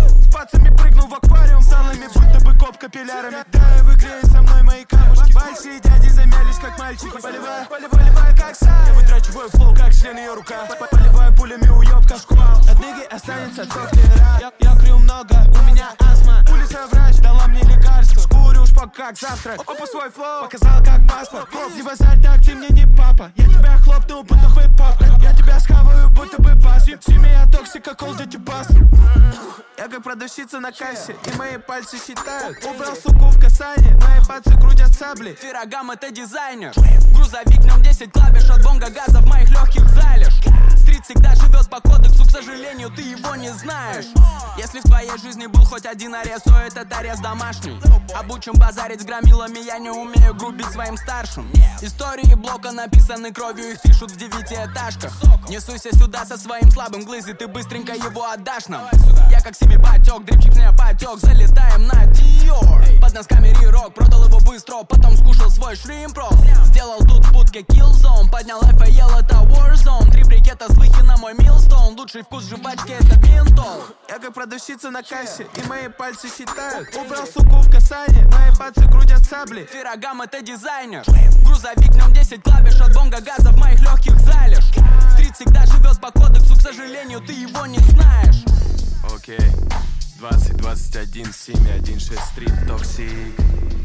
С пацами прыгнул в аквариум, с алыми будто бы коп капиллярами. Да, в игре со мной мои камушки. Большие дяди замялись, как мальчики. Поливаю как сам. Я вытрачиваю флоу, как член ее рука. Поливаю пулями уёбка шквал. От ныги останется только рак. Я крю много, у меня астма. Улица врач дала мне лекарство. Шкурю шпак как завтра. Опа свой флоу, показал как паспорт. Не базарь так, ты мне не папа. Я тебя хлопну, будто бы пап. Я тебя схаваю, будто бы пас. Семья токсика, Call Duty пас. Я как продавщица на кассе, и мои пальцы считают. Убрал суку в касание, мои пальцы крутят сабли. Феррагам это дизайнер. Грузовик, в нем 10 клавиш, от бонга газа в моих легких залежь. Стрит всегда живет по кодексу, к сожалению, ты его не знаешь. Если в твоей жизни был хоть один арест, то этот арест домашний. Обучим базарить с громилами, я не умею грубить своим старшим. Истории блока написаны кровью, их пишут в 9-этажках. Не суйся сюда со своим слабым глызи, ты быстренько его отдашь нам. Я как семипотек, дрипчик не потек, залетаем на Dior. Под носками рирок, продал его быстро, потом скушал свой шримпрол. Сделал тут в будке Killzone, поднял FAL, это Warzone. 3 брикета с выхи на мой Милстоун, лучший вкус жвачки это ментол. Я как продавщица на кассе, и мои пальцы считают. Убрал суку в касание, мои пальцы крутят сабли. Феррагам это дизайнер. Грузовик, в нем 10 клавиш, от бонга газа в моих легких залежь. Стрит всегда живет по кодексу, к сожалению, ты его не знаешь. Окей, 20, 21, 7, 1, 6, стрит, токсик.